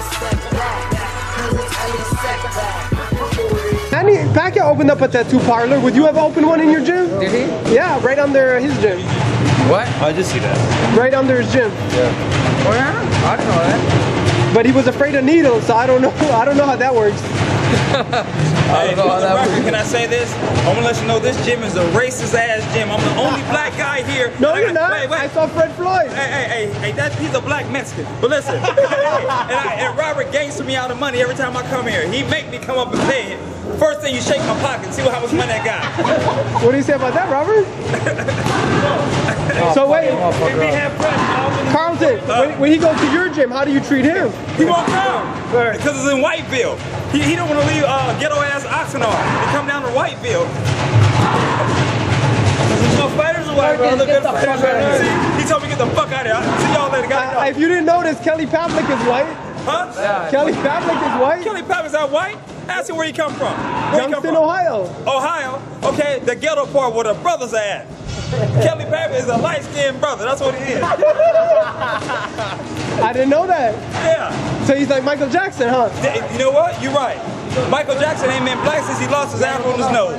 Manny Pacquiao opened up a tattoo parlor. Would you have opened one in your gym? Did he? Yeah, right under his gym. What? I just see that. Right under his gym. Yeah. Oh yeah? I didn't know that. But he was afraid of needles, so I don't know. I don't know how that works. Hey, can I say this? I'm gonna let you know this gym is a racist ass gym. I'm the only black guy here. No, you're not. Wait. I saw Fred Floyd. Hey, he's a black Mexican. But listen, and Robert gangster me out of money every time I come here. He make me come up and pay it. First thing you shake my pocket, see how much money I got. What do you say about that, Robert? So wait, Carlton, when he goes to your gym, how do you treat him? He won't come because it's in Whiteville. He don't want to leave ghetto ass Oxnard and come down to Whiteville. There's no fighters or what, bro? He told me get the fuck out of here. See y'all later, guys. If you didn't notice, Kelly Pavlik is white. Huh? Yeah. Kelly Pavlik is white. Kelly Pavlik's not white? Ask him where he come from. Youngstown, Ohio. Ohio? Okay, the ghetto part where the brothers are at. Kelly Pavlik is a light-skinned brother. That's what he is. I didn't know that. Yeah. So he's like Michael Jackson, huh? You know what? You're right. Michael Jackson ain't been black since he lost his apple on his nose.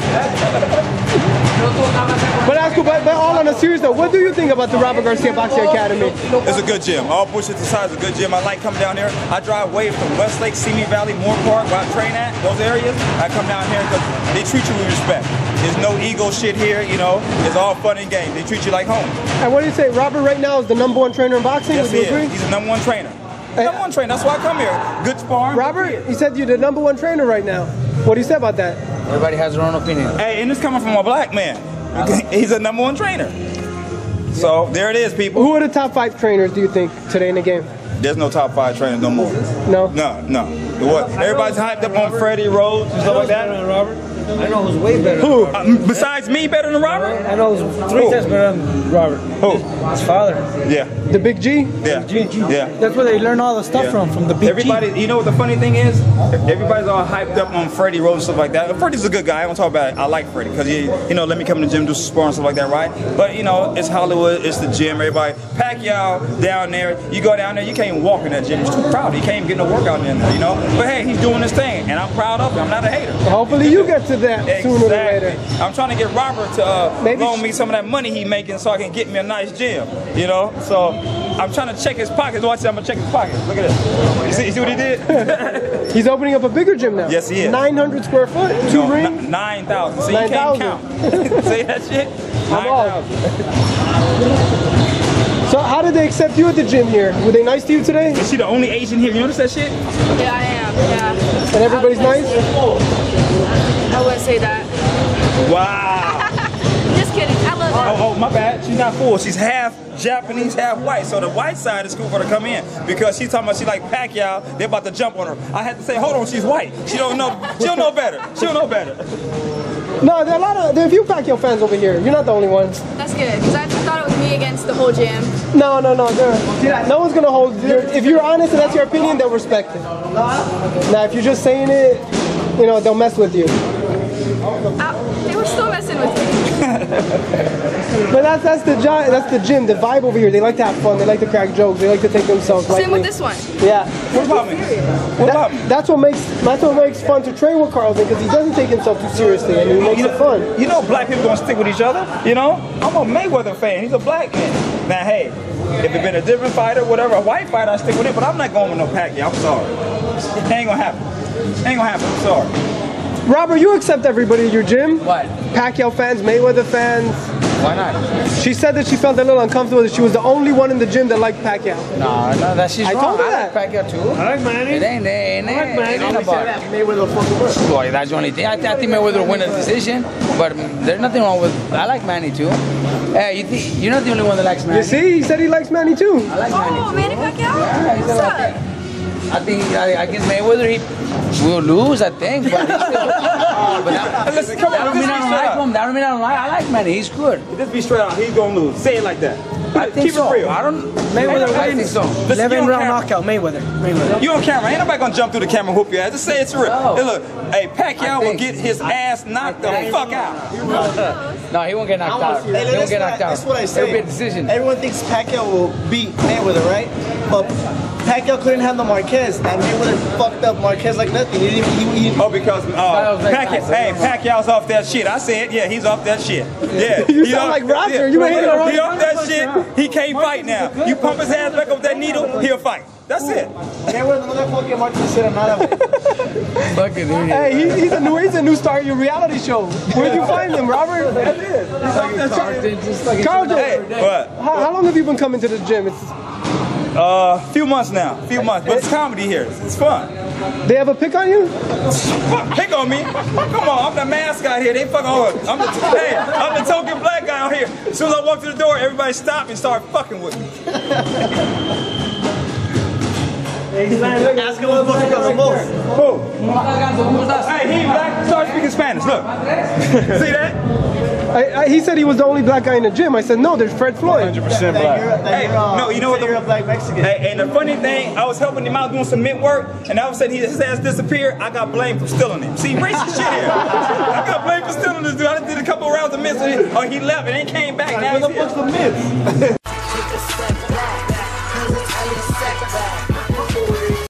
But that's cool. But all on a serious note, what do you think about the Robert Garcia Boxing Academy? It's a good gym. All bullshit aside, it's a good gym. I like coming down here. I drive way from Westlake, Simi Valley, Moore Park, where I train at, those areas. I come down here because they treat you with respect. There's no ego shit here, you know. It's all fun and games. They treat you like home. And what do you say? Robert right now is the #1 trainer in boxing? Yes, Would you he agree? is. He's the #1 trainer. #1 trainer. That's why I come here. Good sparring. Robert, he said you're the #1 trainer right now. What do you say about that? Everybody has their own opinion. Hey, and it's coming from a black man. He's a #1 trainer. So there it is, people. Who are the top 5 trainers, do you think, today in the game? There's no top 5 trainers no more. No? No. What? Everybody's hyped up on Freddie Rhodes and stuff like that. Robert. I know who's way better. Who? Besides me, better than Robert? I know who's 3 times better than Robert. Who? His father. Yeah. The Big G? Yeah. Yeah. That's where they learn all the stuff Yeah. from the big Everybody, G. you know what the funny thing is? Everybody's all hyped up on Freddie Rhodes and stuff like that. Freddie's a good guy. I don't talk about it. I like Freddie because he, you know, let me come in the gym, do some sparring and stuff like that, right? But you know, it's Hollywood, it's the gym. Everybody, Pacquiao down there. You go down there, you can't even walk in that gym. He's too crowded. You can't even get no workout in there, you know. But hey, he's doing his thing, and I'm proud of him. I'm not a hater. Hopefully you get to that sooner than later. I'm trying to get Robert to loan me some of that money he making so I can get me a nice gym, you know? So I'm trying to check his pockets. Watch, I'm gonna check his pockets. Look at this. You see what he did? He's opening up a bigger gym now. Yes, he is. 900 square foot, 2 rings. 9,000. So you can't count. Say that shit? 9,000. So how did they accept you at the gym here? Were they nice to you today? Is she the only Asian here? You notice that shit? Yeah, I am. Yeah. And everybody's nice? I wouldn't say that. Wow. Just kidding. I love her. Oh, my bad. She's not full. She's half Japanese, half white. So the white side is cool for her to come in because she's talking about she like Pacquiao. They're about to jump on her. I had to say, hold on, she's white. She don't know. She'll know better. She'll know better. No, there are a few Pacquiao fans over here. You're not the only one. That's good, because I thought it was me against the whole gym. No. No one's gonna hold. If you're honest and that's your opinion, they'll respect it. Now, if you're just saying it, you know, they'll mess with you. They were still messing with me. But that's the gym, the vibe over here. They like to have fun. They like to crack jokes. They like to take themselves lightly. Same with this one. Yeah. What about me? What about me? That's what makes fun to train with Carlton because he doesn't take himself too seriously and he makes it fun. You know black people don't stick with each other, you know? I'm a Mayweather fan. He's a black man. Now, hey, if it been a different fighter, whatever, a white fighter, I stick with it, but I'm not going with no Pacquiao. I'm sorry. It ain't gonna happen. It ain't gonna happen. I'm sorry. Robert, you accept everybody at your gym? What? Pacquiao fans, Mayweather fans. Why not? She said that she felt a little uncomfortable that she was the only one in the gym that liked Pacquiao. No, that's she's I wrong. told her I that. like Pacquiao too. I like Manny. It ain't about it. Mayweather fucking work. Boy, that's the only thing. I think Mayweather will win a decision, but there's nothing wrong with. I like Manny too. Hey, you're not the only one that likes Manny. You see, he said he likes Manny too. I like Manny. Oh, Manny Pacquiao? Yeah, he's What's a up? I think against Mayweather he will lose. I think, but he's still. Listen, come That on, don't mean I don't like him. That don't mean I don't like. I like Manny. He's good. Just be straight out. He's gonna lose. Say it like that. I think Keep so. it real. I don't. Mayweather I think so. 11-round knockout. Mayweather. You on camera. Ain't nobody gonna jump through the camera and whoop your ass. Just say it's real. No. Hey, look, hey, Pacquiao will think- get his ass knocked the fuck out. No, he won't get knocked out. He won't get knocked out. That's what I say. It'll be a decision. Everyone thinks Pacquiao will beat Mayweather, right? But Pacquiao couldn't handle Marquez, and Mayweather fucked up Marquez like nothing. Oh, because Pacquiao's off that shit. I said, yeah, he's off that shit. Yeah, You sound like Roger. Yeah, You ain't he off that shit. He can't fight now. You pump his ass back up that needle, he'll fight. That's it. Mayweather no le fucking Marquez hiciera nada, güey. Fucking idiot. Hey, he's a new star in your reality show. Where'd you find him, Robert? That's it. Carlton, Hey, what? how long have you been coming to the gym? It's, Few months now. Few months. But it's comedy here. It's fun. they have a pick on you? Fuck, pick on me. Come on, I'm the mascot here. They fucking hard. I'm the token black guy out here. As soon as I walk through the door, everybody stop and start fucking with me. Ask him what fucking the most. Who? Hey, he black. Start speaking Spanish. Look. See that? He said he was the only black guy in the gym. I said, no, there's Fred Floyd. 100% black. Hey, no, you know what? You're a black Mexican. Hey, and the funny thing, I was helping him out doing some mint work, and all of a sudden his ass disappeared. I got blamed for stealing him. See, racist shit here. I got blamed for stealing this dude. I did a couple rounds of mints, or he left and then came back. Now Where the fuck's the myth?